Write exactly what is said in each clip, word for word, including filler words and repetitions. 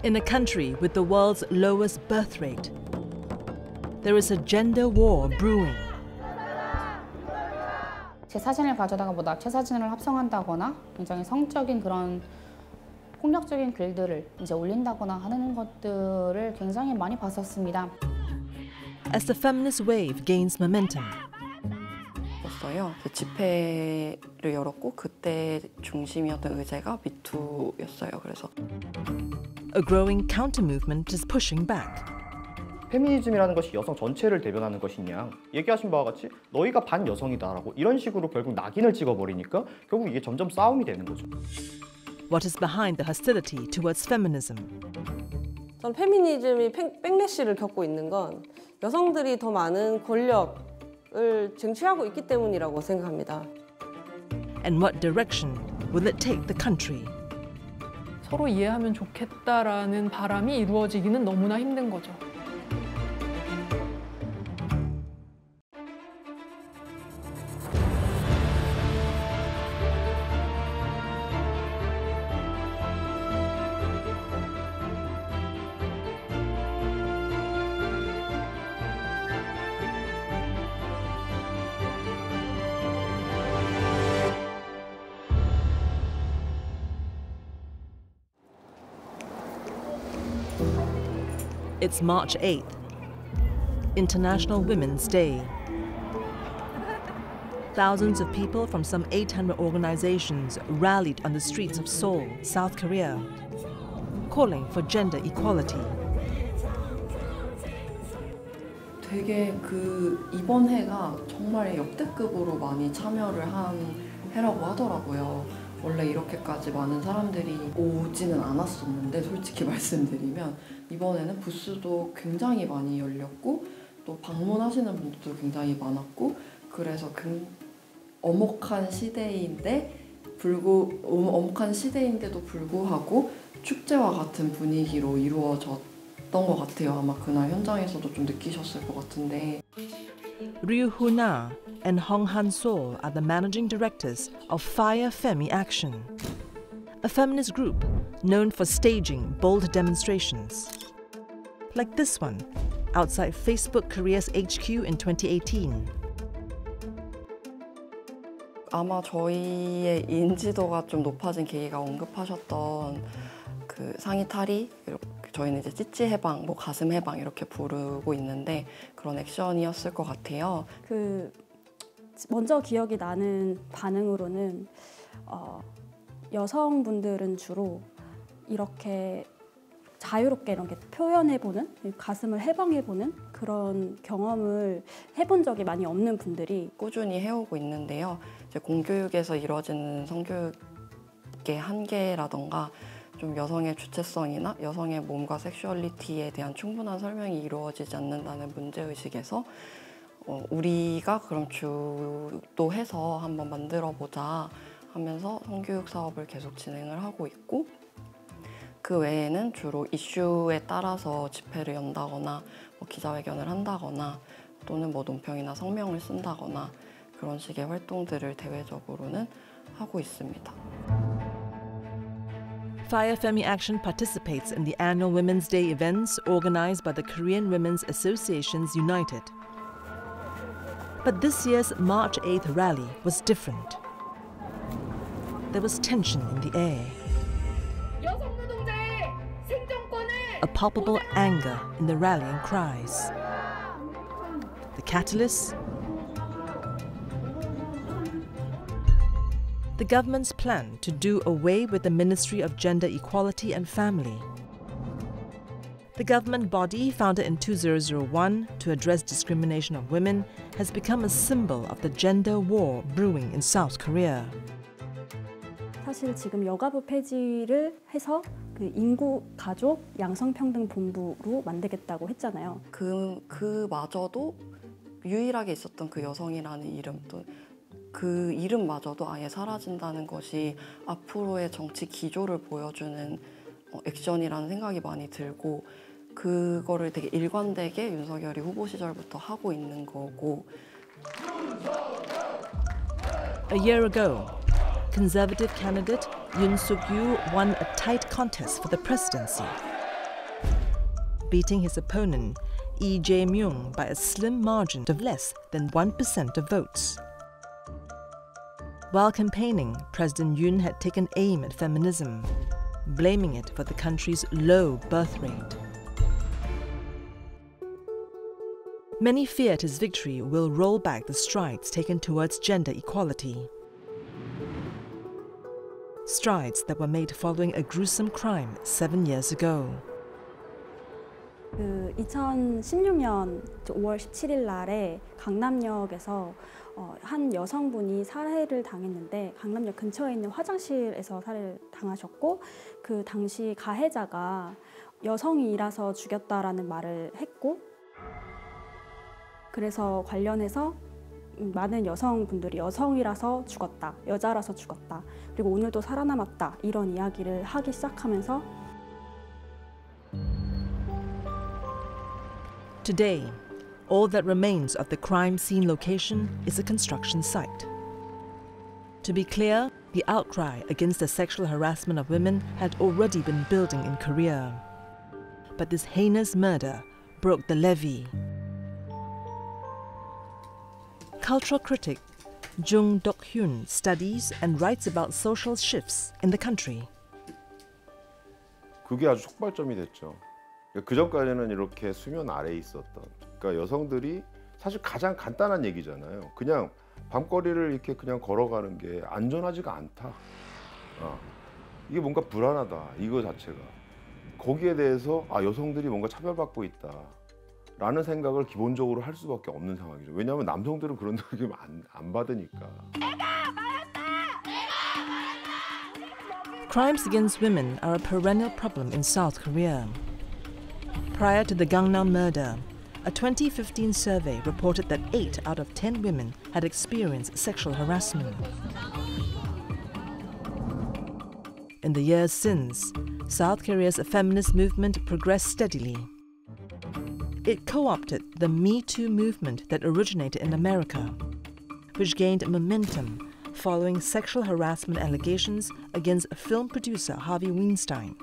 In a country with the world's lowest birth rate, there is a gender war brewing. 제 사진을 가져다가 뭐 낙체 사진을 합성한다거나 굉장히 성적인 그런 폭력적인 글들을 이제 올린다거나 하는 것들을 굉장히 많이 봤었습니다. As the feminist wave gains momentum, 였어요. 그 집회를 열었고 그때 중심이었던 의제가 미투였어요. 그래서 a growing counter-movement is pushing back. 페미니즘이라는 것이 여성 전체를 대변하는 것이냐, 얘기하신 바와 같이 너희가 반여성이다라고 이런 식으로 결국 낙인을 찍어버리니까 결국 이게 점점 싸움이 되는 거죠. What is behind the hostility towards feminism? 전 페미니즘이 백래시를 겪고 있는 건 여성들이 더 많은 권력을 쟁취하고 있기 때문이라고 생각합니다. And what direction will it take the country? 서로 이해하면 좋겠다라는 바람이 이루어지기는 너무나 힘든 거죠. It's March eighth, International Women's Day. Thousands of people from some eight hundred organizations rallied on the streets of Seoul, South Korea, calling for gender equality. 되게 그 이번 해가 정말 역대급으로 많이 참여를 한 해라고 하더라고요. 원래 이렇게까지 많은 사람들이 오지는 않았었는데 솔직히 말씀드리면 이번에는 부스도 굉장히 많이 열렸고 또 방문하시는 분들도 굉장히 많았고 그래서 그 엄혹한 시대인데 불구 엄혹한 시대인데도 불구하고 축제와 같은 분위기로 이루어졌던 것 같아요. 아마 그날 현장에서도 좀 느끼셨을 것 같은데. Ryu Hoo-na and Hong Han-sol are the managing directors of Fire Femi Action, a feminist group known for staging bold demonstrations, like this one outside Facebook Korea's H Q in twenty eighteen. 아마 저희의 인지도가 좀 높아진 계기가 언급하셨던 그 상의 탈의, 저희는 이제 찌찌 해방, 뭐 가슴 해방 이렇게 부르고 있는데 그런 액션이었을 것 같아요. 그 먼저 기억이 나는 반응으로는 어, 여성분들은 주로 이렇게 자유롭게 이렇게 표현해보는, 가슴을 해방해보는 그런 경험을 해본 적이 많이 없는 분들이 꾸준히 해오고 있는데요. 이제 공교육에서 이루어지는 성교육의 한계라던가 좀 여성의 주체성이나 여성의 몸과 섹슈얼리티에 대한 충분한 설명이 이루어지지 않는다는 문제의식에서 어, 우리가 그럼 주도해서 한번 만들어보자 하면서 성교육 사업을 계속 진행을 하고 있고 그 외에는 주로 이슈에 따라서 집회를 연다거나 뭐 기자회견을 한다거나 또는 뭐 논평이나 성명을 쓴다거나 그런 식의 활동들을 대외적으로는 하고 있습니다. Fire Femi Action participates in the annual Women's Day events organized by the Korean Women's Associations United. But this year's March eighth rally was different. There was tension in the air. A palpable anger in the rallying cries. The catalyst? The government's plan to do away with the Ministry of Gender Equality and Family. The government body, founded in two thousand one to address discrimination of women, has become a symbol of the gender war brewing in South Korea. 사실 지금 여가부 폐지를 해서 그 인구, 가족, 양성평등본부로 만들겠다고 했잖아요. 그, 그마저도 유일하게 있었던 그 여성이라는 이름도 그 이름마저도 아예 사라진다는 것이 앞으로의 정치 기조를 보여주는 어, 액션이라는 생각이 많이 들고 그거를 되게 일관되게 윤석열이 후보 시절부터 하고 있는 거고. A year ago, Conservative candidate Yoon Suk-yeol won a tight contest for the presidency. beating his opponent, Lee Jae-myung, by a slim margin of less than one percent of votes. While campaigning, President Yoon had taken aim at feminism, blaming it for the country's low birth rate. Many feared his victory will roll back the strides taken towards gender equality. Strides that were made following a gruesome crime seven years ago. 그 이천십육 년 오월 십칠일 날에 강남역에서 어, 한 여성분이 살해를 당했는데 강남역 근처에 있는 화장실에서 살해를 당하셨고 그 당시 가해자가 여성이라서 죽였다라는 말을 했고 그래서 관련해서 많은 여성분들이 여성이라서 죽었다, 여자라서 죽었다, 그리고 오늘도 살아남았다 이런 이야기를 하기 시작하면서 Today, all that remains of the crime scene location is a construction site. To be clear, the outcry against the sexual harassment of women had already been building in Korea. But this heinous murder broke the levee. Cultural critic Jung Dok-hyun studies and writes about social shifts in the country. 그게 아주 촉발점이 됐죠. 그 전까지는 이렇게 수면 아래에 있었던, 그러니까 여성들이 사실 가장 간단한 얘기잖아요. 그냥 밤거리를 이렇게 그냥 걸어가는 게 안전하지가 않다. 어. 이게 뭔가 불안하다, 이거 자체가. 거기에 대해서 아, 여성들이 뭔가 차별받고 있다 라는 생각을 기본적으로 할 수밖에 없는 상황이죠. 왜냐하면 남성들은 그런 느낌 안, 안 받으니까. Crimes against women are a perennial problem in South Korea. Prior to the Gangnam murder, a twenty fifteen survey reported that eight out of ten women had experienced sexual harassment. In the years since, South Korea's feminist movement progressed steadily. It co-opted the Me Too movement that originated in America, which gained momentum following sexual harassment allegations against film producer Harvey Weinstein.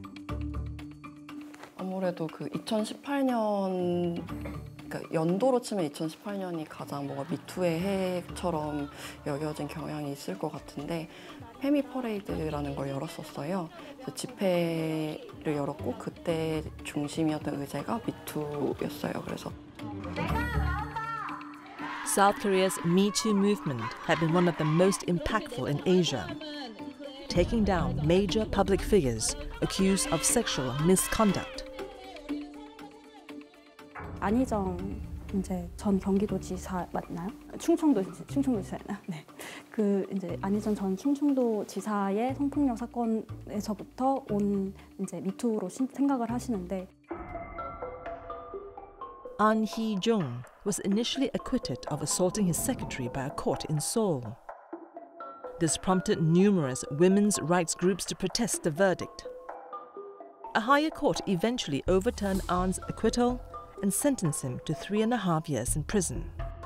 아무래도 그 이천십팔 년, 그러니까 연도로 치면 이천십팔 년이 가장 뭔가 미투의 해처럼 여겨진 경향이 있을 것 같은데 페미 퍼레이드라는 걸 열었었어요. 그래서 집회를 열었고 그때 중심이었던 의제가 미투였어요. 그래서 South Korea's Me Too movement had been one of the most impactful in Asia, taking down major public figures accused of sexual misconduct. 안희정 이제 전 경기도지사 맞나요? 충청도 충청도지사였나? 네. 그 이제 안희정 전 충청도지사의 성폭력 사건에서부터 온 이제 미투로 신, 생각을 하시는데. An Hee-jung was initially acquitted of assaulting his secretary by a court in Seoul. This prompted numerous women's rights groups to protest the verdict. A higher court eventually overturned An's acquittal and sentenced him to three and a half years in prison.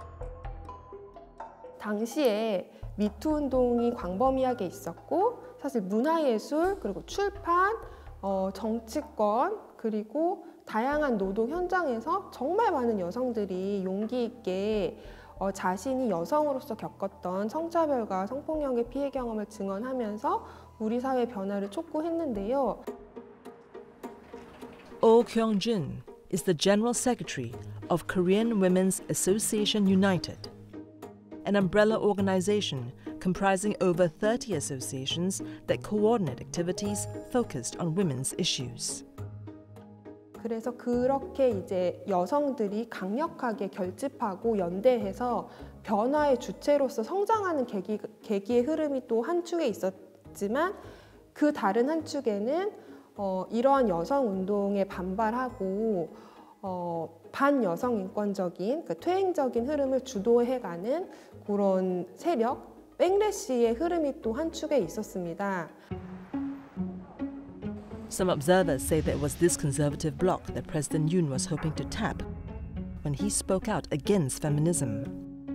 당시에 미투 운동이 광범위하게 있었고 사실 문화예술 그리고 출판, 어, 정치권 그리고 다양한 노동 현장에서 정말 많은 여성들이 용기 있게 어, 자신이 여성으로서 겪었던 성차별과 성폭력의 피해 경험을 증언하면서 우리 사회 변화를 촉구했는데요. Oh Kyung-jin is the General Secretary of Korean Women's Association United, an umbrella organization comprising over thirty associations that coordinate activities focused on women's issues. 그래서 그렇게 이제 여성들이 강력하게 결집하고 연대해서 변화의 주체로서 성장하는 계기, 계기의 흐름이 또 한 축에 있었지만 그 다른 한 축에는 어, 이러한 여성 운동에 반발하고 어, 반여성 인권적인 그 퇴행적인 흐름을 주도해가는 그런 세력, 백래시의 흐름이 또 한 축에 있었습니다. Some observers say that it was this conservative bloc that President Yoon was hoping to tap when he spoke out against feminism,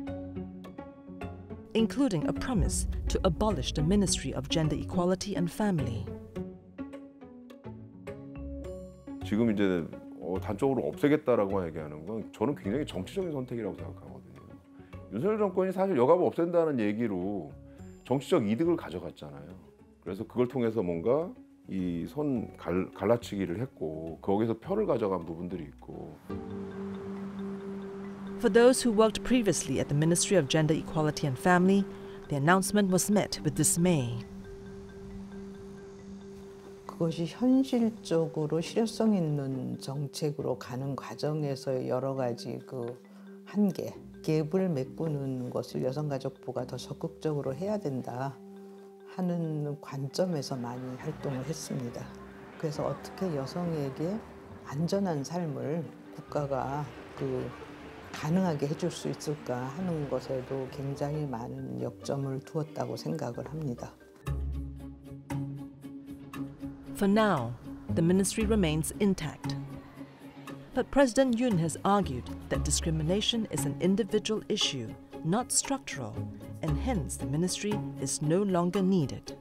including a promise to abolish the Ministry of Gender Equality and Family. 지금 이제 어, 단적으로 없애겠다라고만 얘기하는 건 저는 굉장히 정치적인 선택이라고 생각하거든요. 윤석열 정권이 사실 여가부 없앤다는 얘기로 정치적 이득을 가져갔잖아요. 그래서 그걸 통해서 뭔가 이 선 갈라치기를 했고 거기서 표를 가져간 부분들이 있고. For those who worked previously at the Ministry of Gender Equality and Family, the announcement was met with dismay. 그것이 현실적으로 실효성 있는 정책으로 가는 과정에서 여러 가지 그 한계, 갭을 메꾸는 것을 여성가족부가 더 적극적으로 해야 된다 하는 관점에서 많이 활동을 했습니다. 그래서 어떻게 여성에게 안전한 삶을 국가가 그 가능하게 해줄 수 있을까 하는 것에도 굉장히 많은 역점을 두었다고 생각을 합니다. For now, the ministry remains intact. But President Yoon has argued that discrimination is an individual issue, not structural, and hence the ministry is no longer needed.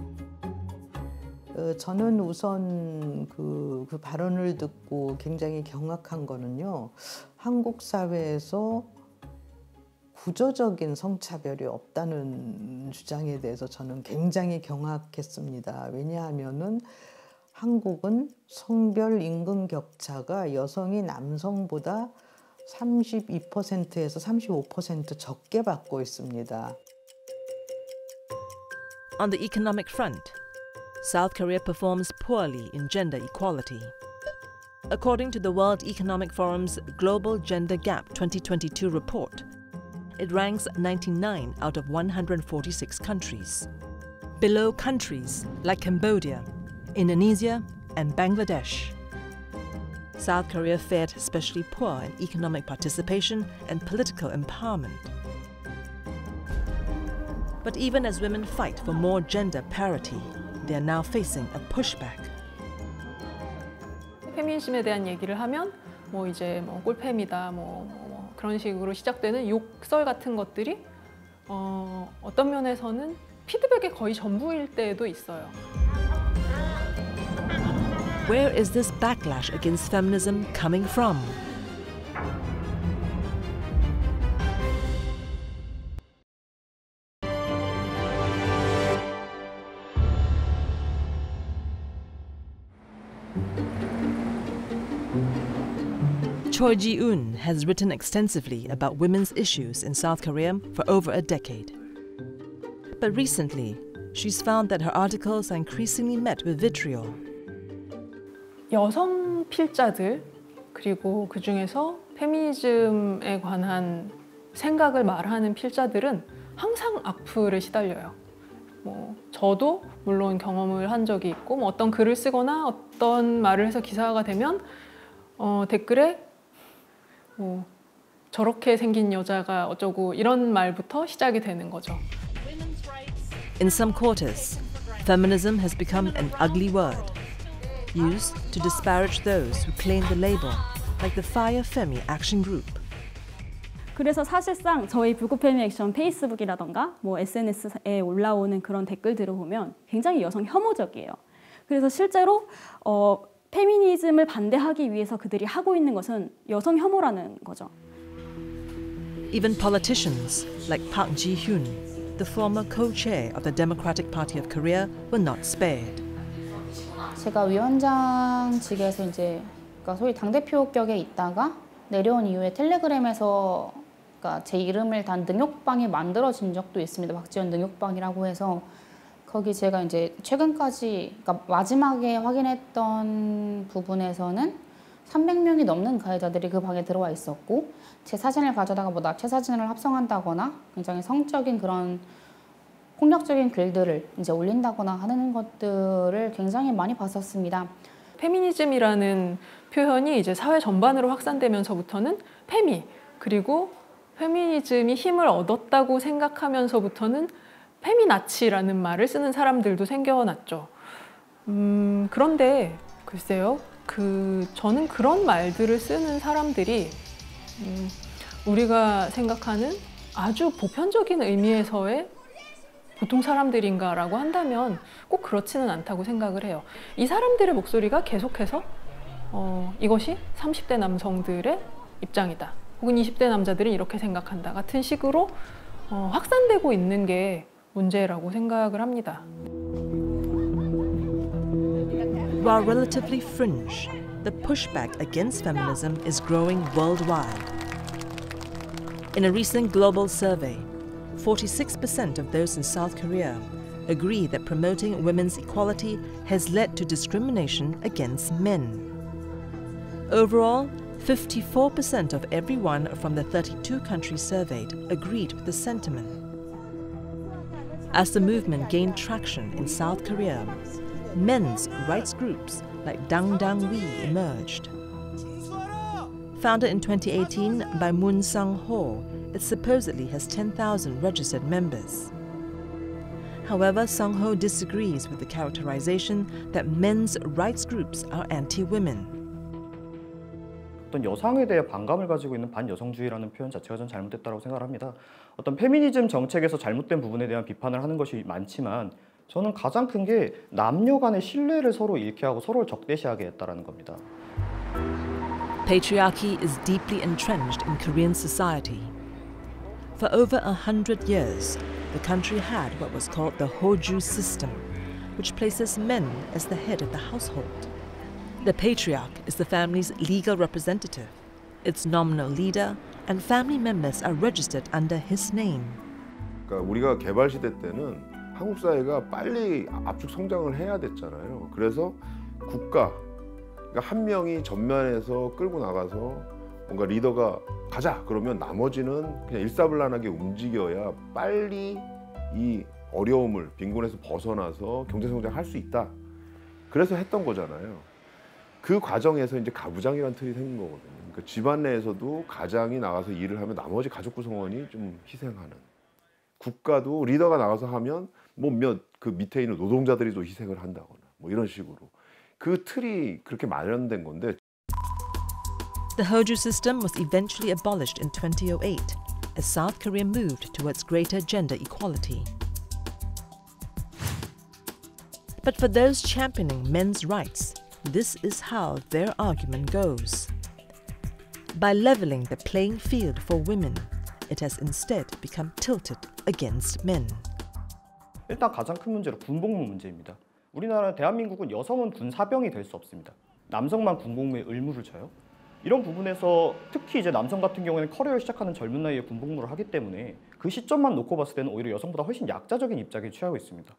어, 저는 우선 그, 그 발언을 듣고 굉장히 경악한 거는요. 한국 사회에서 구조적인 성차별이 없다는 주장에 대해서 저는 굉장히 경악했습니다. 왜냐하면은 한국은 성별 임금 격차가 여성이 남성보다 삼십이 퍼센트에서 삼십오 퍼센트 적게 받고 있습니다. On the economic front, South Korea performs poorly in gender equality. According to the World Economic Forum's Global Gender Gap twenty twenty-two report, it ranks ninety-nine out of one hundred forty-six countries, below countries like Cambodia, Indonesia, and Bangladesh. South Korea fared especially poor in economic participation and political empowerment. But even as women fight for more gender parity, they are now facing a pushback. 페미니즘에 대한 얘기를 하면 뭐 이제 뭐 꼴팸이다 뭐, 뭐 그런 식으로 시작되는 욕설 같은 것들이 어, 어떤 면에서는 피드백의 거의 전부일 때도 있어요. Where is this backlash against feminism coming from? Choi Ji-eun has written extensively about women's issues in South Korea for over a decade. But recently, she's found that her articles are increasingly met with vitriol. 여성 필자들 그리고 그 중에서 페미니즘에 관한 생각을 말하는 필자들은 항상 악플에 시달려요. 뭐 저도 물론 경험을 한 적이 있고 뭐 어떤 글을 쓰거나 어떤 말을 해서 기사화가 되면 어, 댓글에 뭐 저렇게 생긴 여자가 어쩌고 이런 말부터 시작이 되는 거죠. In some quarters, feminism has become an ugly word, used to disparage those who claim the label, like the Fire Femi Action Group. 그래서 사실상 저희 불구페미 액션 페이스북이라던가 뭐 에스엔에스에 올라오는 그런 댓글들을 보면 굉장히 여성 혐오적이에요. 그래서 실제로 어, 페미니즘을 반대하기 위해서 그들이 하고 있는 것은 여성 혐오라는 거죠. Even politicians like Park Ji-hyun, the former co-chair of the Democratic Party of Korea, were not spared. 제가 위원장직에서 이제 그러니까 소위 당대표 격에 있다가 내려온 이후에 텔레그램에서 그러니까 제 이름을 단 능욕방이 만들어진 적도 있습니다. 박지원 능욕방이라고 해서 거기 제가 이제 최근까지 그러니까 마지막에 확인했던 부분에서는 삼백 명이 넘는 가해자들이 그 방에 들어와 있었고 제 사진을 가져다가 뭐 낙체 사진을 합성한다거나 굉장히 성적인 그런 폭력적인 글들을 이제 올린다거나 하는 것들을 굉장히 많이 봤었습니다. 페미니즘이라는 표현이 이제 사회 전반으로 확산되면서부터는 페미 그리고 페미니즘이 힘을 얻었다고 생각하면서부터는 페미나치라는 말을 쓰는 사람들도 생겨났죠. 음, 그런데 글쎄요, 그 저는 그런 말들을 쓰는 사람들이 음, 우리가 생각하는 아주 보편적인 의미에서의 보통 사람들인가라고 한다면 꼭 그렇지는 않다고 생각을 해요. 이 사람들의 목소리가 계속해서 어, 이것이 삼십 대 남성들의 입장이다. 혹은 이십 대 남자들은 이렇게 생각한다. 같은 식으로 어, 확산되고 있는 게 문제라고 생각을 합니다. While relatively fringe, the pushback against feminism is growing worldwide. In a recent global survey, forty-six percent of those in South Korea agree that promoting women's equality has led to discrimination against men. Overall, fifty-four percent of everyone from the thirty-two countries surveyed agreed with the sentiment. As the movement gained traction in South Korea, men's rights groups like Dangdangwi emerged. Founded in twenty eighteen by Moon Sang-ho, it supposedly has ten thousand registered members. However, Sang-ho disagrees with the characterization that men's rights groups are anti-women. 어떤 여성에 대해 반감을 가지고 있는 반여성주의라는 표현 자체가 전 잘못됐다고 생각을 합니다. 어떤 페미니즘 정책에서 잘못된 부분에 대한 비판을 하는 것이 많지만 저는 가장 큰 게 남녀 간의 신뢰를 서로 잃게 하고 서로를 적대시하게 했다는 겁니다. Patriarchy is deeply entrenched in Korean society. For over a hundred years, the country had what was called the Hoju system, which places men as the head of the household. The patriarch is the family's legal representative, its nominal leader, and family members are registered under his name. 그러니까 우리가 개발 시대 때는 한국 사회가 빨리 압축 성장을 해야 됐잖아요. 그래서 국가, 그러니까 한 명이 전면에서 끌고 나가서 뭔가 리더가 가자 그러면 나머지는 그냥 일사불란하게 움직여야 빨리 이 어려움을 빈곤에서 벗어나서 경제 성장할 수 있다. 그래서 했던 거잖아요. 그 과정에서 이제 가부장이라는 틀이 생긴 거거든요. 그러니까 집안 내에서도 가장이 나가서 일을 하면 나머지 가족 구성원이 좀 희생하는. 국가도 리더가 나가서 하면 뭐 몇 그 밑에 있는 노동자들이 또 희생을 한다거나 뭐 이런 식으로 그 틀이 그렇게 마련된 건데. The Hoju system was eventually abolished in twenty oh eight as South Korea moved towards greater gender equality. But for those championing men's rights, this is how their argument goes. By leveling the playing field for women, it has instead become tilted against men. 일단 가장 큰 문제로 군복무 문제입니다. 우리나라 대한민국은 여성은 군 사병이 될 수 없습니다. 남성만 군복무에 의무를 져요. 이런 부분에서 특히 이제 남성 같은 경우에는 커리어를 시작하는 젊은 나이에 군복무를 하기 때문에 그 시점만 놓고 봤을 때는 오히려 여성보다 훨씬 약자적인 입장에 취하고 있습니다.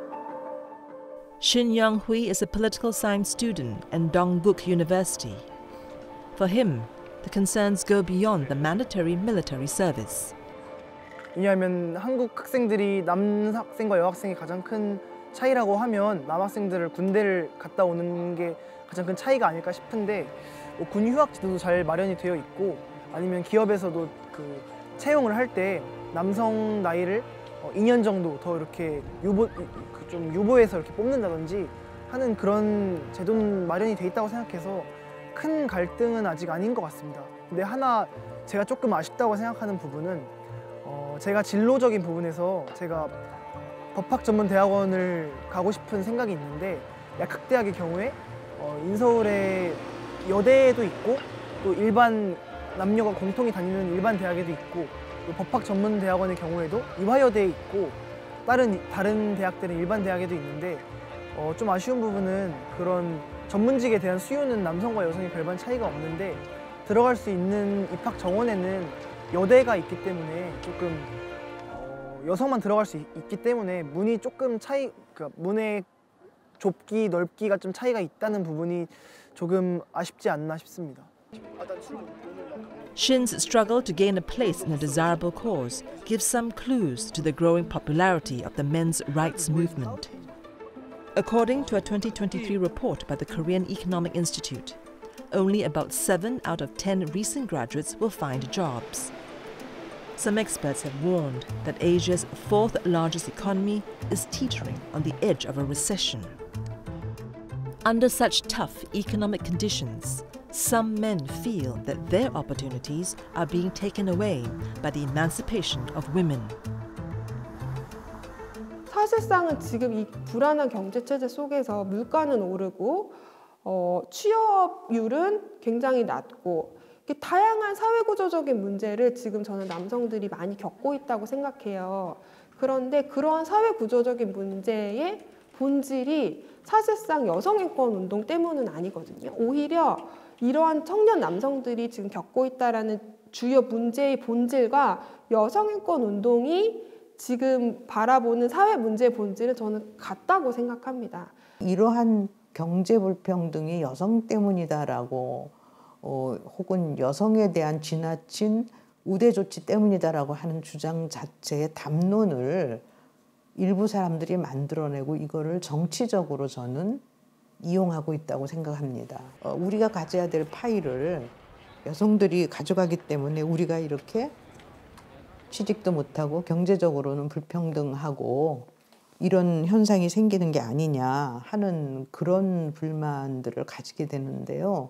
Shin Young-hui is a political science student at Dongguk University. For him, the concerns go beyond the mandatory military service. 왜냐하면 한국 학생들이 남학생과 여학생이 가장 큰 차이라고 하면 남학생들을 군대를 갔다 오는 게 가장 큰 차이가 아닐까 싶은데 뭐 군 휴학 제도도 잘 마련이 되어 있고 아니면 기업에서도 그 채용을 할 때 남성 나이를 이 년 정도 더 이렇게 유보 좀 유보해서 이렇게 뽑는다든지 하는 그런 제도 마련이 돼 있다고 생각해서 큰 갈등은 아직 아닌 것 같습니다. 근데 하나 제가 조금 아쉽다고 생각하는 부분은 어 제가 진로적인 부분에서 제가 법학전문대학원을 가고 싶은 생각이 있는데 약학대학의 경우에 어 인서울에 여대도 있고 또 일반 남녀가 공통이 다니는 일반 대학에도 있고 또 법학전문대학원의 경우에도 이화여대에 있고 다른 다른 대학들은 일반 대학에도 있는데 어 좀 아쉬운 부분은 그런 전문직에 대한 수요는 남성과 여성이 별반 차이가 없는데 들어갈 수 있는 입학 정원에는 여대가 있기 때문에 조금 어 여성만 들어갈 수 있, 있기 때문에 문이 조금 차이, 그러니까 문의 좁기 넓기가 좀 차이가 있다는 부분이 조금 아쉽지 않나 싶습니다. Shin's struggle to gain a place in a desirable cause gives some clues to the growing popularity of the men's rights movement. According to a twenty twenty-three report by the Korean Economic Institute, only about seven out of ten recent graduates will find jobs. Some experts have warned that Asia's fourth largest economy is teetering on the edge of a recession. Under such tough economic conditions, some men feel that their opportunities are being taken away by the emancipation of women. 사실상은 지금 이 불안한 경제 체제 속에서 물가는 오르고 어, 취업률은 굉장히 낮고 다양한 사회구조적인 문제를 지금 저는 남성들이 많이 겪고 있다고 생각해요. 그런데 그러한 사회구조적인 문제의 본질이 사실상 여성인권 운동 때문은 아니거든요. 오히려 이러한 청년 남성들이 지금 겪고 있다는 주요 문제의 본질과 여성인권 운동이 지금 바라보는 사회 문제의 본질은 저는 같다고 생각합니다. 이러한 경제 불평등이 여성 때문이다라고 어, 혹은 여성에 대한 지나친 우대 조치 때문이다라고 하는 주장 자체의 담론을 일부 사람들이 만들어내고 이거를 정치적으로 저는 이용하고 있다고 생각합니다. 어, 우리가 가져야 될 파일을 여성들이 가져가기 때문에 우리가 이렇게 취직도 못하고 경제적으로는 불평등하고 이런 현상이 생기는 게 아니냐 하는 그런 불만들을 가지게 되는데요.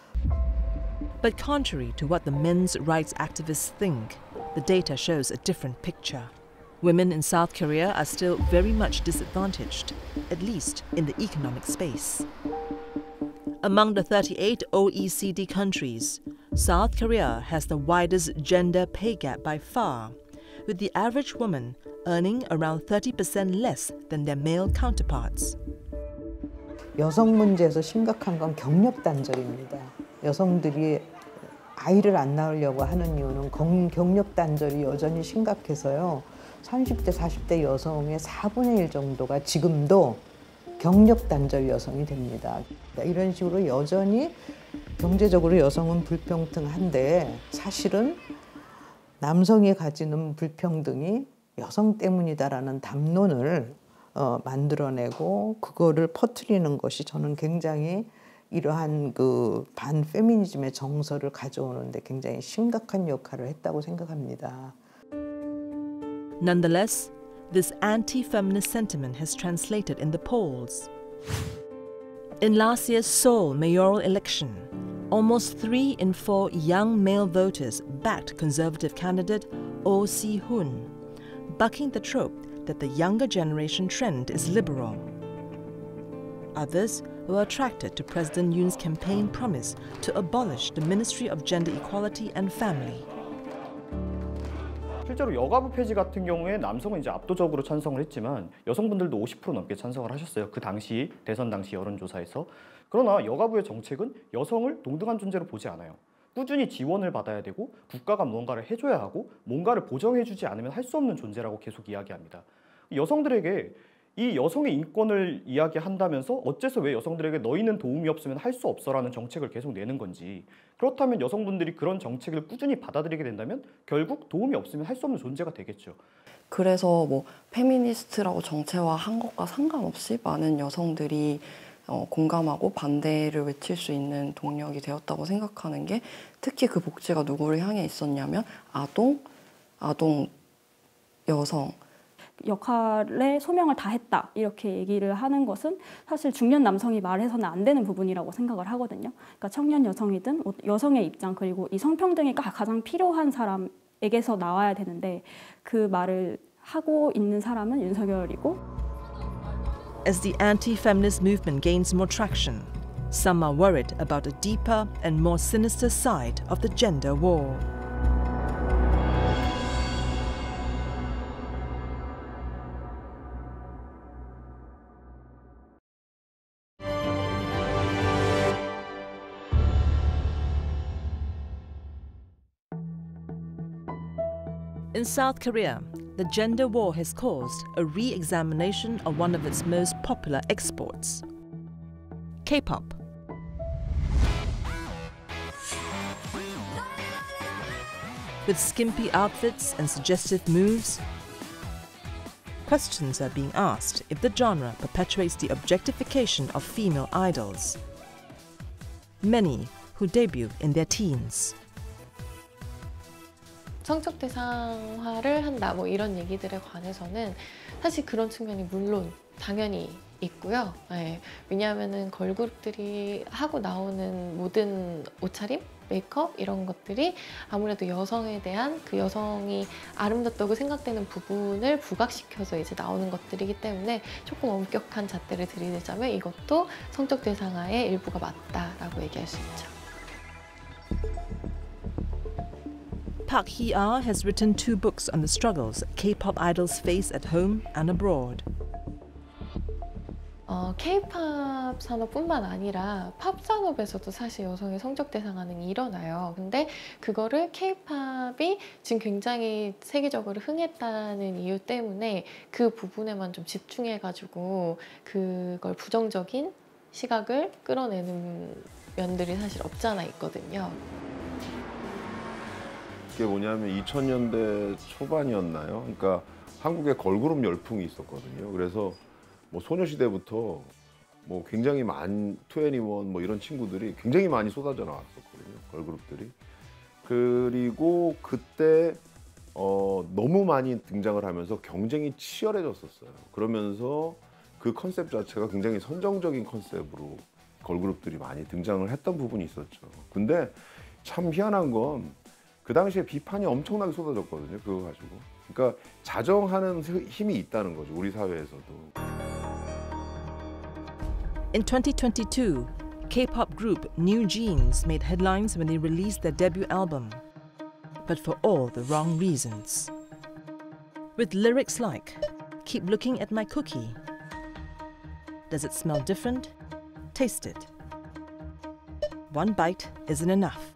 But contrary to what the men's rights activists think, the data shows a different picture. Women in South Korea are still very much disadvantaged, at least in the economic space. Among the thirty-eight O E C D countries, South Korea has the widest gender pay gap by far, with the average woman earning around thirty percent less than their male counterparts. 여성 문제에서 심각한 건 경력 단절입니다. 여성들이 아이를 안 낳으려고 하는 이유는 경력 단절이 여전히 심각해서요. 삼십 대, 사십 대 여성의 사분의 일 정도가 지금도 경력 단절 여성이 됩니다. 이런 식으로 여전히 경제적으로 여성은 불평등한데 사실은 남성이 가지는 불평등이 여성 때문이다라는 담론을 어, 만들어내고 그거를 퍼뜨리는 것이 저는 굉장히 이러한 그 반페미니즘의 정서를 가져오는데 굉장히 심각한 역할을 했다고 생각합니다. Nonetheless, this anti-feminist sentiment has translated in the polls. In last year's Seoul mayoral election, almost three in four young male voters backed conservative candidate Oh Si-hun, bucking the trope that the younger generation trend is liberal. Others were attracted to President Yoon's campaign promise to abolish the Ministry of Gender Equality and Family. 실제로 여가부 폐지 같은 경우에 남성은 이제 압도적으로 찬성을 했지만 여성분들도 오십 퍼센트 넘게 찬성을 하셨어요. 그 당시 대선 당시 여론조사에서. 그러나 여가부의 정책은 여성을 동등한 존재로 보지 않아요. 꾸준히 지원을 받아야 되고 국가가 무언가를 해줘야 하고 뭔가를 보정해주지 않으면 할 수 없는 존재라고 계속 이야기합니다. 여성들에게 이 여성의 인권을 이야기한다면서 어째서 왜 여성들에게 너희는 도움이 없으면 할 수 없어라는 정책을 계속 내는 건지, 그렇다면 여성분들이 그런 정책을 꾸준히 받아들이게 된다면 결국 도움이 없으면 할 수 없는 존재가 되겠죠. 그래서 뭐 페미니스트라고 정체화한 것과 상관없이 많은 여성들이 어, 공감하고 반대를 외칠 수 있는 동력이 되었다고 생각하는 게, 특히 그 복지가 누구를 향해 있었냐면 아동, 아동 여성, 역할의 소명을 다했다 이렇게 얘기를 하는 것은 사실 중년 남성이 말해서는 안 되는 부분이라고 생각을 하거든요. 그러니까 청년 여성이든 여성의 입장, 그리고 이 성평등이 가장 필요한 사람에게서 나와야 되는데 그 말을 하고 있는 사람은 윤석열이고. As the anti-feminist movement gains more traction, some are worried about a deeper and more sinister side of the gender war. In South Korea, the gender war has caused a re-examination of one of its most popular exports, K-pop. With skimpy outfits and suggestive moves, questions are being asked if the genre perpetuates the objectification of female idols, many who debut in their teens. 성적 대상화를 한다, 뭐 이런 얘기들에 관해서는 사실 그런 측면이 물론 당연히 있고요. 네, 왜냐하면은 걸그룹들이 하고 나오는 모든 옷차림, 메이크업 이런 것들이 아무래도 여성에 대한 그 여성이 아름답다고 생각되는 부분을 부각시켜서 이제 나오는 것들이기 때문에 조금 엄격한 잣대를 들이대자면 이것도 성적 대상화의 일부가 맞다라고 얘기할 수 있죠. Park Hee-ah has written two books on the struggles K-pop idols face at home and abroad. 어, K-팝 산업뿐만 아니라 팝 산업에서도 사실 여성의 성적 대상화는 일어나요. 근데 그거를 K-팝이 지금 굉장히 세계적으로 흥했다는 이유 때문에 그 부분에만 좀 집중해가지고 그걸 부정적인 시각을 끌어내는 면들이 사실 없지 않아 있거든요. 그게 뭐냐면 이천 년대 초반이었나요? 그러니까 한국에 걸그룹 열풍이 있었거든요. 그래서 뭐 소녀시대부터 뭐 굉장히 많은 이십일 뭐 이런 친구들이 굉장히 많이 쏟아져 나왔었거든요. 걸그룹들이. 그리고 그때 어 너무 많이 등장을 하면서 경쟁이 치열해졌었어요. 그러면서 그 컨셉 자체가 굉장히 선정적인 컨셉으로 걸그룹들이 많이 등장을 했던 부분이 있었죠. 근데 참 희한한 건 그 당시에 비판이 엄청나게 쏟아졌거든요. 그거 가지고. 그러니까 자정하는 힘이 있다는 거죠. 우리 사회에서도. In twenty twenty-two, K-pop group New Jeans made headlines when they released their debut album, but for all the wrong reasons. With lyrics like, "Keep looking at my cookie. Does it smell different? Taste it. One bite isn't enough."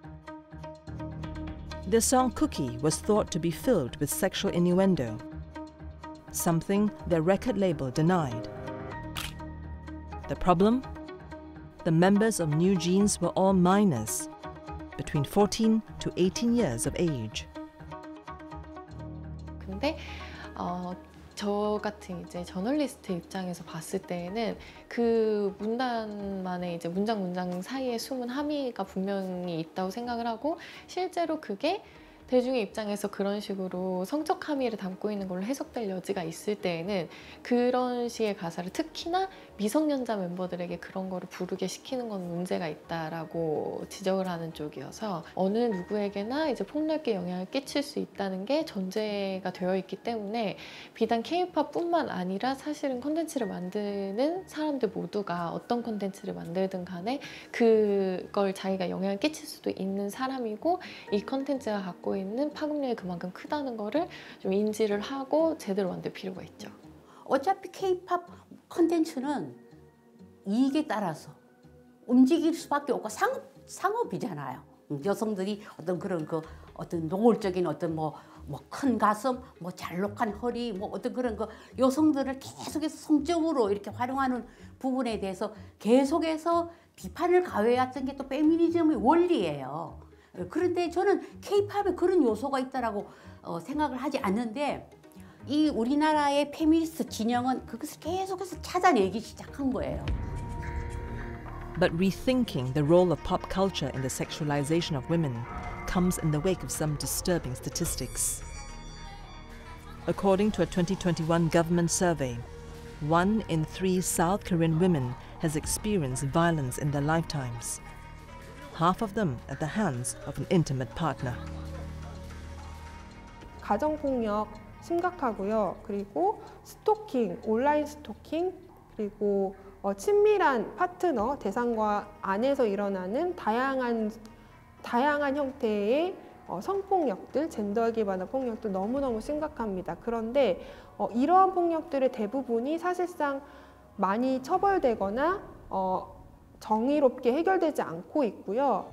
Their song Cookie was thought to be filled with sexual innuendo, something their record label denied. The problem? The members of New Jeans were all minors, between fourteen to eighteen years of age. 근데 어, 저 같은 이제 저널리스트 입장에서 봤을 때에는 그 문단만의 이제 문장 문장 사이에 숨은 함의가 분명히 있다고 생각을 하고 실제로 그게 대중의 입장에서 그런 식으로 성적 함의를 담고 있는 걸로 해석될 여지가 있을 때에는 그런 식의 가사를 특히나 미성년자 멤버들에게 그런 거를 부르게 시키는 건 문제가 있다라고 지적을 하는 쪽이어서 어느 누구에게나 이제 폭넓게 영향을 끼칠 수 있다는 게 전제가 되어 있기 때문에 비단 K-팝뿐만 아니라 사실은 콘텐츠를 만드는 사람들 모두가 어떤 콘텐츠를 만들든 간에 그걸 자기가 영향을 끼칠 수도 있는 사람이고 이 콘텐츠가 갖고 있는 파급력이 그만큼 크다는 거를 좀 인지를 하고 제대로 만들 필요가 있죠. 어차피 K-팝 콘텐츠는 이익에 따라서 움직일 수밖에 없고 상업, 상업이잖아요. 여성들이 어떤 그런 그 어떤 노골적인 어떤 뭐 뭐 큰 가슴, 뭐 잘록한 허리, 뭐 어떤 그런 그 여성들을 계속해서 성적으로 이렇게 활용하는 부분에 대해서 계속해서 비판을 가해왔던 게 또 페미니즘의 원리예요. 그런데 저는 K-팝에 그런 요소가 있다라고 어, 생각을 하지 않는데 이 우리나라의 페미니스트 진영은 그것을 계속해서 찾아내기 시작한 거예요. But rethinking the role of pop culture in the sexualization of women comes in the wake of some disturbing statistics. According to a twenty twenty-one government survey, one in three South Korean women has experienced violence in their lifetimes. Half of them at the hands of an intimate partner. 가정폭력 심각하고요. 그리고 스토킹, 온라인 스토킹, 그리고 어, 친밀한 파트너, 대상과 안에서 일어나는 다양한, 다양한 형태의 어, 성폭력들, 젠더 기반의 폭력들 너무너무 심각합니다. 그런데 어, 이러한 폭력들의 대부분이 사실상 많이 처벌되거나 어, 정의롭게 해결되지 않고 있고요.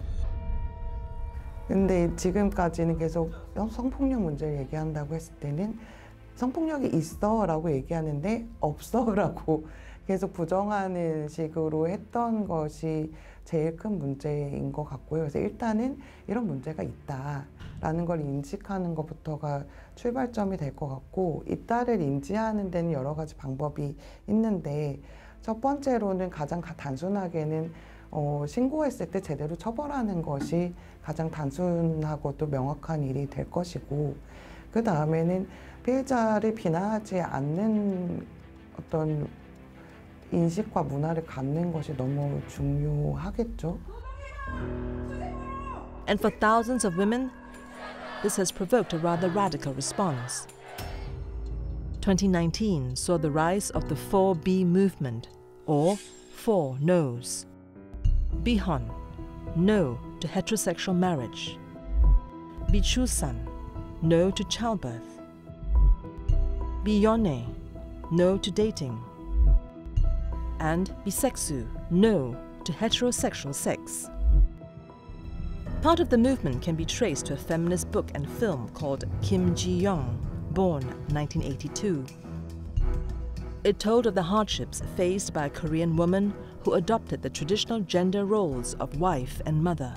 근데 지금까지는 계속 성폭력 문제를 얘기한다고 했을 때는 성폭력이 있어 라고 얘기하는데 없어 라고 계속 부정하는 식으로 했던 것이 제일 큰 문제인 것 같고요. 그래서 일단은 이런 문제가 있다라는 걸 인식하는 것부터가 출발점이 될 것 같고, 있다를 인지하는 데는 여러 가지 방법이 있는데, 첫 번째로는 가장 단순하게는 어, 신고했을 때 제대로 처벌하는 것이 가장 단순하고 또 명확한 일이 될 것이고, 그 다음에는 피해자를 비난하지 않는 어떤 인식과 문화를 갖는 것이 너무 중요하겠죠. And for thousands of women, this has provoked a rather radical response. twenty nineteen saw the rise of the four B movement, or Four No's. Bihon, no to heterosexual marriage. Bichusan, no to childbirth. Biyone, no to dating. And Bisexu, no to heterosexual sex. Part of the movement can be traced to a feminist book and film called Kim Ji-young, born nineteen eighty-two. It told of the hardships faced by a Korean woman who adopted the traditional gender roles of wife and mother.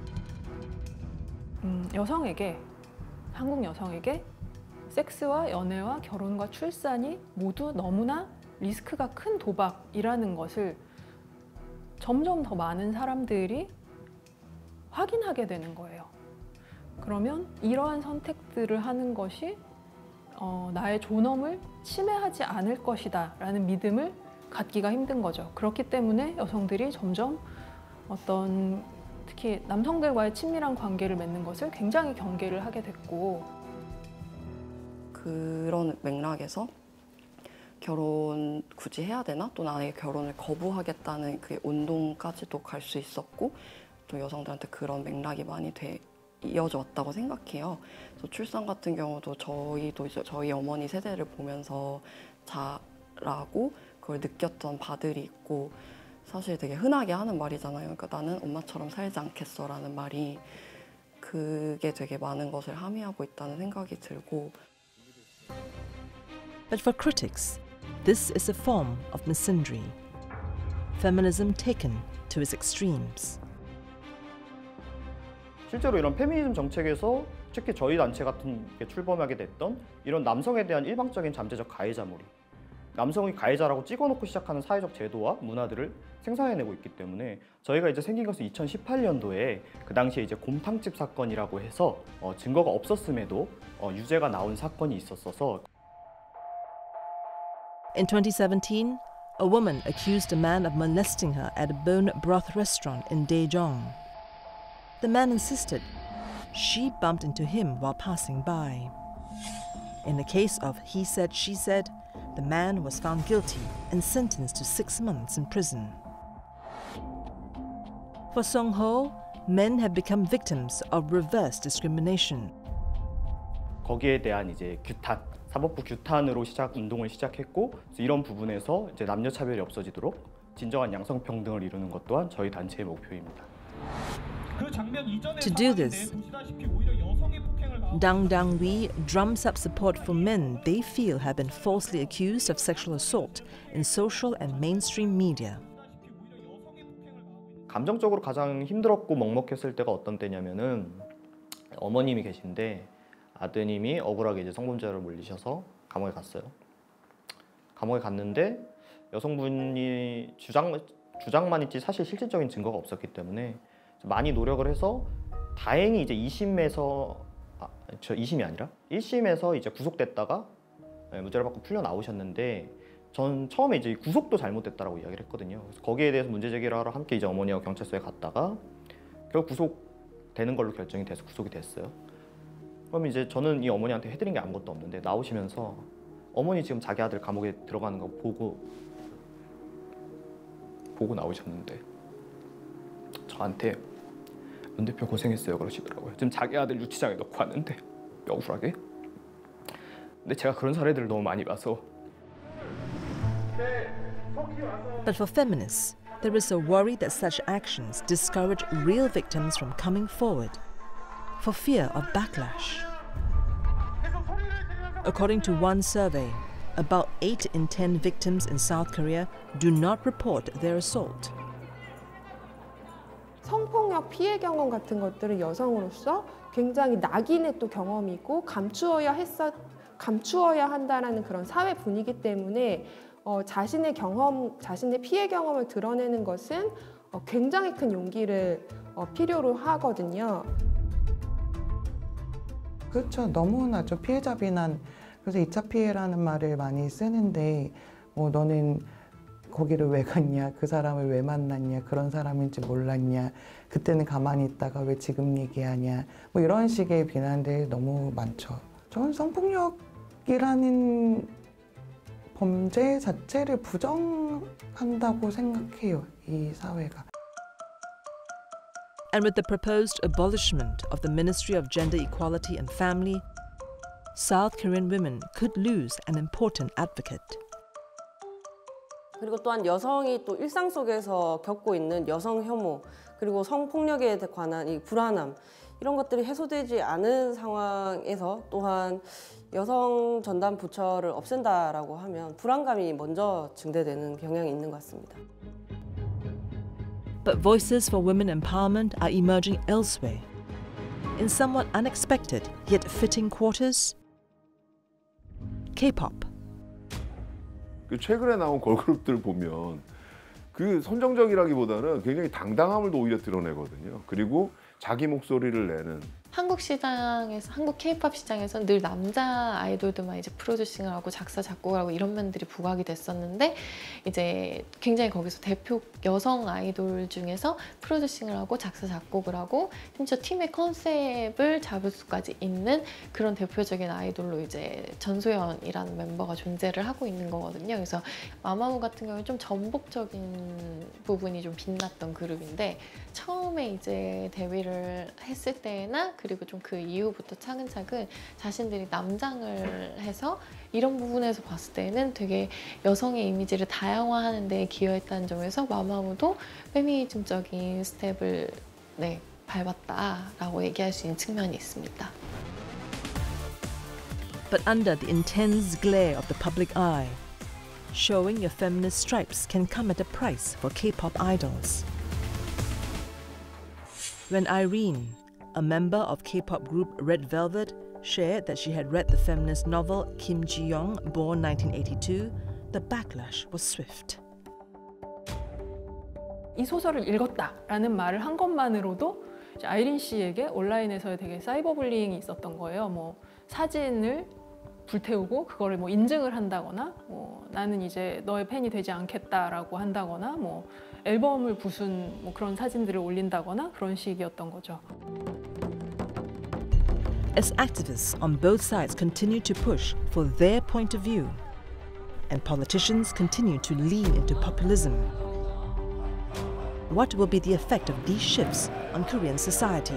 음, 여성에게, 한국 여성에게 섹스와 연애와 결혼과 출산이 모두 너무나 리스크가 큰 도박이라는 것을 점점 더 많은 사람들이 확인하게 되는 거예요. 그러면 이러한 선택들을 하는 것이 어, 나의 존엄을 침해하지 않을 것이다 라는 믿음을 갖기가 힘든 거죠. 그렇기 때문에 여성들이 점점 어떤 특히 남성들과의 친밀한 관계를 맺는 것을 굉장히 경계를 하게 됐고, 그런 맥락에서 결혼 굳이 해야 되나? 또 나에게 결혼을 거부하겠다는 그 운동까지도 갈 수 있었고, 또 여성들한테 그런 맥락이 많이 돼, 이어져 왔다고 생각해요. 그래서 출산 같은 경우도 저희도 이제 저희 어머니 세대를 보면서 자라고 그걸 느꼈던 바들이 있고, 사실 되게 흔하게 하는 말이잖아요. 그러니까 나는 엄마처럼 살지 않겠어라는 말이, 그게 되게 많은 것을 함의하고 있다는 생각이 들고. But for critics, this is a form of misandry. Feminism taken to its extremes. 실제로 이런 페미니즘 정책에서 특히 저희 단체 같은 게 출범하게 됐던 이런 남성에 대한 일방적인 잠재적 가해자몰이, 남성이 가해자라고 찍어놓고 시작하는 사회적 제도와 문화들을 생산해내고 있기 때문에, 저희가 이제 생긴 것은 이천십팔 년도에 그 당시에 이제 곰탕집 사건이라고 해서 어, 증거가 없었음에도 어, 유죄가 나온 사건이 있었어서. In twenty seventeen, a woman accused a man of molesting her at a bone broth restaurant in Daejeon. The man insisted she bumped into him while passing by. In the case of he said, she said, the man was found guilty and sentenced to six months in prison. For Song-ho, men have become victims of reverse discrimination. 거기에 대한 이제 규탄, 사법부 규탄으로 시작 운동을 시작했고, 이런 부분에서 이제 남녀 차별이 없어지도록 진정한 양성 평등을 이루는 것 또한 저희 단체의 목표입니다. To do this, Dang Dang-wi drums up support for men they feel have been falsely accused of sexual assault in social and mainstream media. 감정적으로 가장 힘들었고 먹먹했을 때가 어떤 때냐면은, 어머님이 계신데 아드님이 억울하게 이제 성범죄를 물리셔서 감옥에 갔어요. 감옥에 갔는데 여성분이 주장, 주장만 있지 사실 실질적인 증거가 없었기 때문에 많이 노력을 해서 다행히 이제 이심에서 아, 저 이심이 아니라 일심에서 이제 구속됐다가 무죄를 받고 풀려 나오셨는데, 전 처음에 이제 구속도 잘못됐다라고 이야기를 했거든요. 그래서 거기에 대해서 문제 제기를 하러 함께 이제 어머니와 경찰서에 갔다가 결국 구속되는 걸로 결정이 돼서 구속이 됐어요. 그럼 이제 저는 이 어머니한테 해드린 게 아무것도 없는데 나오시면서 어머니 지금 자기 아들 감옥에 들어가는 거 보고 보고 나오셨는데 저한테 문 대표 고생했어요 그러시더라고요. 지금 자기 아들 유치장에 넣고 왔는데 억울하게. 근데 제가 그런 사례들을 너무 많이 봐서. But for feminists, there is a worry that such actions discourage real victims from coming forward, for fear of backlash. According to one survey, about eight in ten victims in South Korea do not report their assault. 성폭력 피해 경험 같은 것들은 여성으로서 굉장히 낙인의 또 경험이고 감추어야 했어 감추어야 한다라는 그런 사회 분위기 때문에 어, 자신의 경험, 자신의 피해 경험을 드러내는 것은 어, 굉장히 큰 용기를 어, 필요로 하거든요. 그렇죠. 너무나죠. 피해자 비난. 그래서 이 차 피해라는 말을 많이 쓰는데, 뭐 너는 거기를 왜 갔냐, 그 사람을 왜 만났냐, 그런 사람인지 몰랐냐, 그때는 가만히 있다가 왜 지금 얘기하냐, 뭐 이런 식의 비난들이 너무 많죠. 저는 성폭력이라는 범죄 자체를 부정한다고 생각해요, 이 사회가. And with the proposed abolishment of the Ministry of Gender Equality and Family, South Korean women could lose an important advocate. 그리고 또한 여성이 또 일상 속에서 겪고 있는 여성 혐오 그리고 성폭력에 관한 이 불안함 이런 것들이 해소되지 않은 상황에서 또한 여성 전담 부처를 없앤다라고 하면 불안감이 먼저 증대되는 경향이 있는 것 같습니다. But voices for women empowerment are emerging elsewhere, in somewhat unexpected yet fitting quarters. K-pop. 최근에 나온 걸그룹들 보면 그 선정적이라기보다는 굉장히 당당함을 오히려 드러내거든요. 그리고 자기 목소리를 내는. 한국 시장에서 한국 케이팝 시장에서는 늘 남자 아이돌들만 이제 프로듀싱을 하고 작사 작곡을 하고 이런 면들이 부각이 됐었는데 이제 굉장히 거기서 대표 여성 아이돌 중에서 프로듀싱을 하고 작사 작곡을 하고 심지어 팀의 컨셉을 잡을 수까지 있는 그런 대표적인 아이돌로 이제 전소연이라는 멤버가 존재를 하고 있는 거거든요. 그래서 마마무 같은 경우는 좀 전복적인 부분이 좀 빛났던 그룹인데 처음에 이제 데뷔를 했을 때나 그리고 좀 그 이후부터 차근차근 자신들이 남장을 해서 이런 부분에서 봤을 때는 되게 여성의 이미지를 다양화하는 데 기여했다는 점에서 마마무도 페미니즘적인 스텝을 네, 밟았다라고 얘기할 수 있는 측면이 있습니다. But under the intense glare of the public eye, showing your feminist stripes can come at a price for K-pop idols. When Irene, a member of K-pop group Red Velvet, shared that she had read the feminist novel Kim Ji-young, born nineteen eighty-two, the backlash was swift. 이 소설을 읽었다라는 말을 한 것만으로도 이제 아이린 씨에게 온라인에서 되게 사이버 불링이 있었던 거예요. 뭐 사진을 불태우고 그거를 뭐 인증을 한다거나, 뭐 나는 이제 너의 팬이 되지 않겠다라고 한다거나, 뭐 앨범을 부순 뭐 그런 사진들을 올린다거나 그런 식이었던 거죠. As activists on both sides continue to push for their point of view, and politicians continue to lean into populism, what will be the effect of these shifts on Korean society?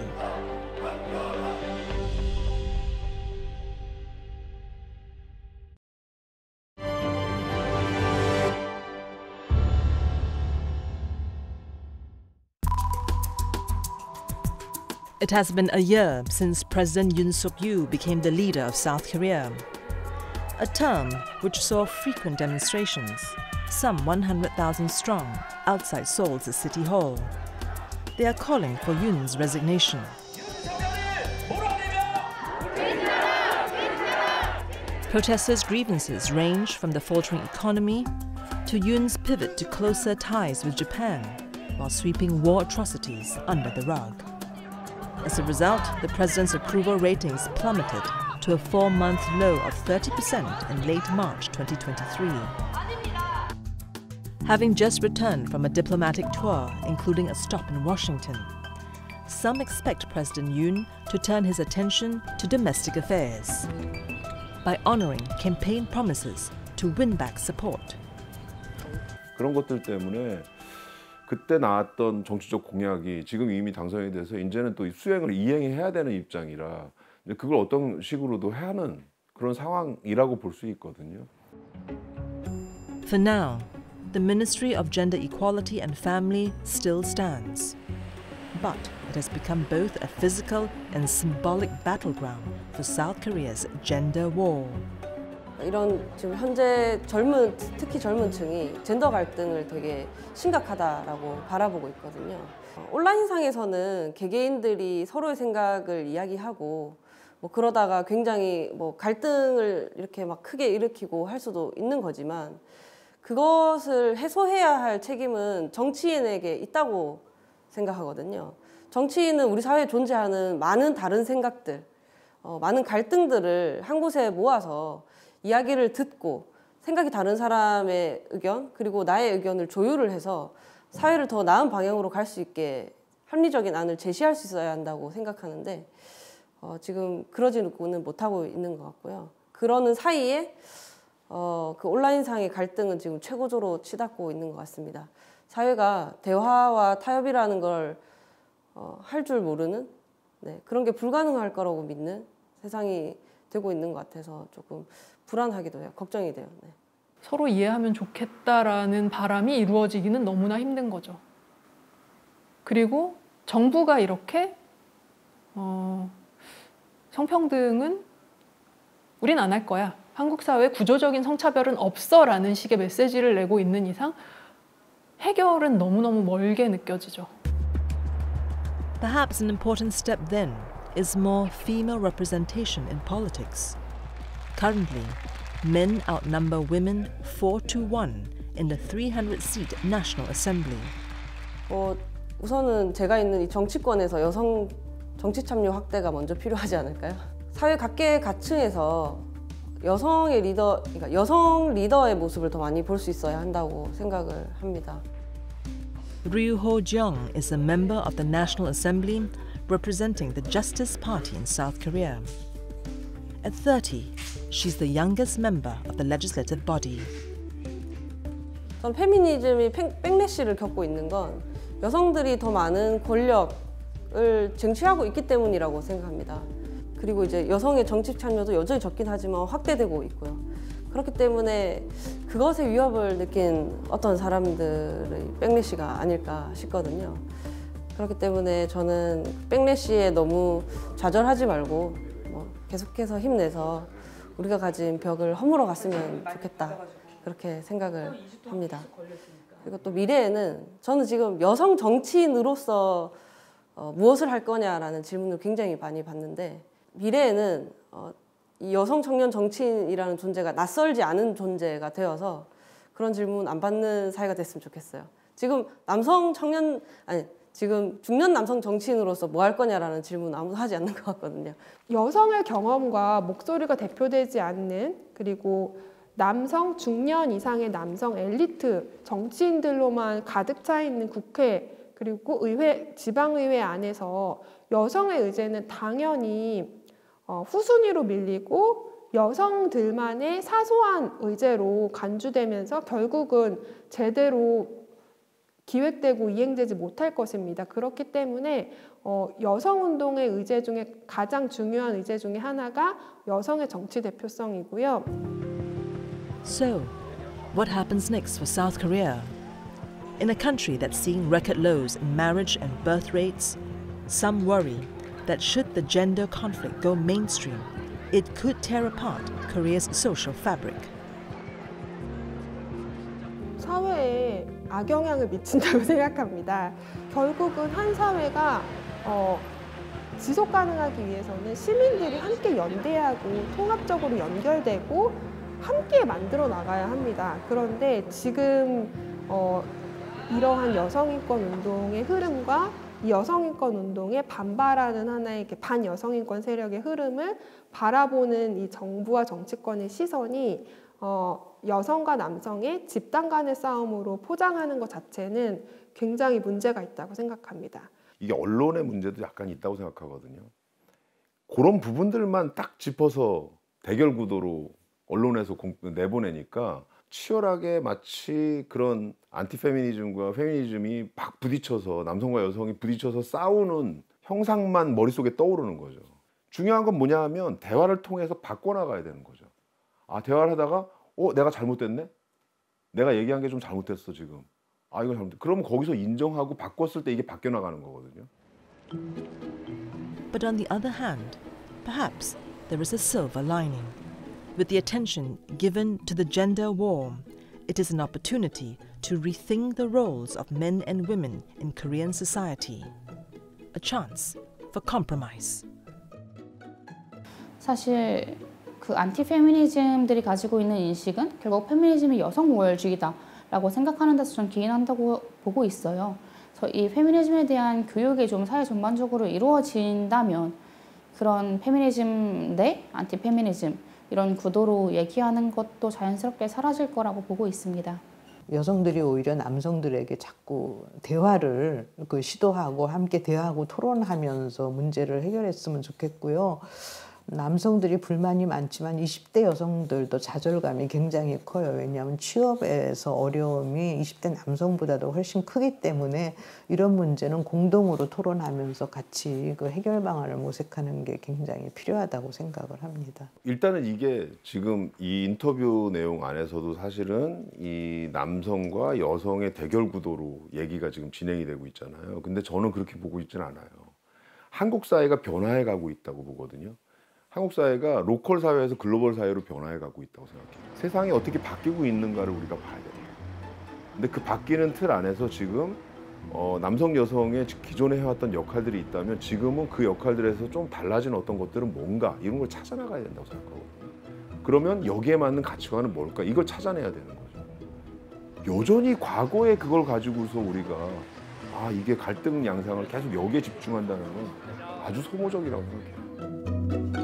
It has been a year since President Yoon Suk-yeol became the leader of South Korea, a term which saw frequent demonstrations, some one hundred thousand strong, outside Seoul's City Hall. They are calling for Yoon's resignation. Protesters' grievances range from the faltering economy to Yoon's pivot to closer ties with Japan, while sweeping war atrocities under the rug. As a result, the president's approval ratings plummeted to a four-month low of thirty percent in late March twenty twenty-three. Having just returned from a diplomatic tour, including a stop in Washington, some expect President Yoon to turn his attention to domestic affairs by honoring campaign promises to win back support. 그런 것들 때문에 그때 나왔던 정치적 공약이 지금 이미 당선이 돼서 이제는 또 수행을 이행해야 되는 입장이라 그걸 어떤 식으로도 해야 하는 그런 상황이라고 볼 수 있거든요. For now, the Ministry of Gender Equality and Family still stands, but it has become both a physical and symbolic battleground for South Korea's gender war. 이런 지금 현재 젊은, 특히 젊은 층이 젠더 갈등을 되게 심각하다라고 바라보고 있거든요. 온라인상에서는 개개인들이 서로의 생각을 이야기하고 뭐 그러다가 굉장히 뭐 갈등을 이렇게 막 크게 일으키고 할 수도 있는 거지만 그것을 해소해야 할 책임은 정치인에게 있다고 생각하거든요. 정치인은 우리 사회에 존재하는 많은 다른 생각들, 어, 많은 갈등들을 한 곳에 모아서 이야기를 듣고 생각이 다른 사람의 의견 그리고 나의 의견을 조율을 해서 사회를 더 나은 방향으로 갈 수 있게 합리적인 안을 제시할 수 있어야 한다고 생각하는데 어, 지금 그러지는 못하고 있는 것 같고요. 그러는 사이에 어, 그 온라인상의 갈등은 지금 최고조로 치닫고 있는 것 같습니다. 사회가 대화와 타협이라는 걸 어, 할 줄 모르는 네, 그런 게 불가능할 거라고 믿는 세상이 되고 있는 것 같아서 조금 불안하기도 해요. 걱정이 돼요. 네. 서로 이해하면 좋겠다라는 바람이 이루어지기는 너무나 힘든 거죠. 그리고 정부가 이렇게 어, 성평등은 우린 안 할 거야. 한국 사회에 구조적인 성차별은 없어 라는 식의 메시지를 내고 있는 이상 해결은 너무너무 멀게 느껴지죠. Perhaps an important step then is more female representation in politics. Currently, men outnumber women four to one in the three hundred seat National Assembly. 어, 우선은 제가 있는 이 정치권에서 여성 정치 참여 확대가 먼저 필요하지 않을까요? 사회 각계의 가층에서 여성의 리더, 그러니까 여성 리더의 모습을 더 많이 볼 수 있어야 한다고 생각을 합니다. Ryu Ho-jeong is a member of the National Assembly representing the Justice Party in South Korea. At thirty, she's the youngest member of the legislative body. 전 페미니즘이 백래시를 겪고 있는 건 여성들이 더 많은 권력을 쟁취하고 있기 때문이라고 생각합니다. 그리고 이제 여성의 정치 참여도 여전히 적긴 하지만 확대되고 있고요. 그렇기 때문에 그것의 위협을 느낀 어떤 사람들의 백래시가 아닐까 싶거든요. 그렇기 때문에 저는 백래시에 너무 좌절하지 말고 뭐 계속해서 힘내서 우리가 가진 벽을 허물어 갔으면 좋겠다. 그렇게 생각을 합니다. 그리고 또 미래에는 저는 지금 여성 정치인으로서 어, 무엇을 할 거냐라는 질문을 굉장히 많이 받는데 미래에는 어, 이 여성 청년 정치인이라는 존재가 낯설지 않은 존재가 되어서 그런 질문 안 받는 사회가 됐으면 좋겠어요. 지금 남성 청년 아니 지금 중년 남성 정치인으로서 뭐 할 거냐라는 질문 아무도 하지 않는 것 같거든요. 여성의 경험과 목소리가 대표되지 않는 그리고 남성 중년 이상의 남성 엘리트 정치인들로만 가득 차 있는 국회 그리고 의회 지방의회 안에서 여성의 의제는 당연히 어, 후순위로 밀리고 여성들만의 사소한 의제로 간주되면서 결국은 제대로 기획되고 이행되지 못할 것입니다. 그렇기 때문에 어, 여성운동의 의제 중에 가장 중요한 의제 중에 하나가 여성의 정치 대표성이고요. So, what happens next for South Korea? In a country that's seeing record lows in marriage and birth rates, some worry that should the gender conflict go mainstream, it could tear apart Korea's social fabric. 사회에 악영향을 미친다고 생각합니다. 결국은 한 사회가 어, 지속 가능하기 위해서는 시민들이 함께 연대하고 통합적으로 연결되고 함께 만들어 나가야 합니다. 그런데 지금 어, 이러한 여성인권 운동의 흐름과 이 여성인권 운동에 반발하는 하나의 반여성인권 세력의 흐름을 바라보는 이 정부와 정치권의 시선이 어, 여성과 남성의 집단 간의 싸움으로 포장하는 것 자체는 굉장히 문제가 있다고 생각합니다. 이게 언론의 문제도 약간 있다고 생각하거든요. 그런 부분들만 딱 짚어서 대결 구도로 언론에서 내보내니까 치열하게 마치 그런 안티페미니즘과 페미니즘이 막 부딪혀서 남성과 여성이 부딪혀서 싸우는 형상만 머릿속에 떠오르는 거죠. 중요한 건 뭐냐 하면 대화를 통해서 바꿔나가야 되는 거죠. 아, 대화를 하다가 어, 내가 잘못됐네? 내가 얘기한 게 좀 잘못됐어 지금. 아, 이거 잘못됐. 그러면 거기서 인정하고 바꿨을 때 이게 바뀌어 나가는 거거든요. But on the other hand, perhaps there is a silver lining. With the attention given to the gender war, it is an opportunity to rethink the roles of men and women in Korean society. A chance for compromise. 사실 그 안티 페미니즘들이 가지고 있는 인식은 결국 페미니즘이 여성 우월주의다라고 생각하는 데서 좀 기인한다고 보고 있어요. 그래서 이 페미니즘에 대한 교육이 좀 사회 전반적으로 이루어진다면 그런 페미니즘 대 안티 페미니즘 이런 구도로 얘기하는 것도 자연스럽게 사라질 거라고 보고 있습니다. 여성들이 오히려 남성들에게 자꾸 대화를 그 시도하고 함께 대화하고 토론하면서 문제를 해결했으면 좋겠고요. 남성들이 불만이 많지만 이십 대 여성들도 좌절감이 굉장히 커요. 왜냐하면 취업에서 어려움이 이십 대 남성보다도 훨씬 크기 때문에 이런 문제는 공동으로 토론하면서 같이 그 해결 방안을 모색하는 게 굉장히 필요하다고 생각을 합니다. 일단은 이게 지금 이 인터뷰 내용 안에서도 사실은 이 남성과 여성의 대결 구도로 얘기가 지금 진행이 되고 있잖아요. 근데 저는 그렇게 보고 있지는 않아요. 한국 사회가 변화해 가고 있다고 보거든요. 한국 사회가 로컬 사회에서 글로벌 사회로 변화해 가고 있다고 생각해요. 세상이 어떻게 바뀌고 있는가를 우리가 봐야 돼요. 근데 그 바뀌는 틀 안에서 지금 어, 남성, 여성의 기존에 해왔던 역할들이 있다면 지금은 그 역할들에서 좀 달라진 어떤 것들은 뭔가 이런 걸 찾아나가야 된다고 생각하거든요. 그러면 여기에 맞는 가치관은 뭘까? 이걸 찾아내야 되는 거죠. 여전히 과거에 그걸 가지고서 우리가 아 이게 갈등 양상을 계속 여기에 집중한다는 건 아주 소모적이라고 생각해요.